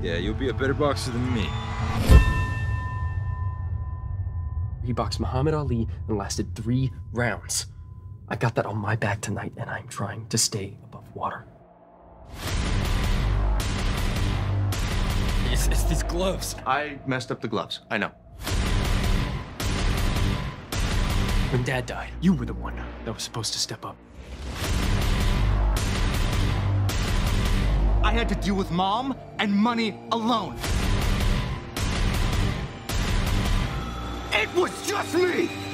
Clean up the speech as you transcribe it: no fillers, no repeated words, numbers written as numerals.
Yeah, you'll be a better boxer than me. He boxed Muhammad Ali and lasted 3 rounds. I got that on my back tonight, and I'm trying to stay above water. It's these gloves. I messed up the gloves. I know. When Dad died, you were the one that was supposed to step up. I had to deal with Mom and money alone. It was just me!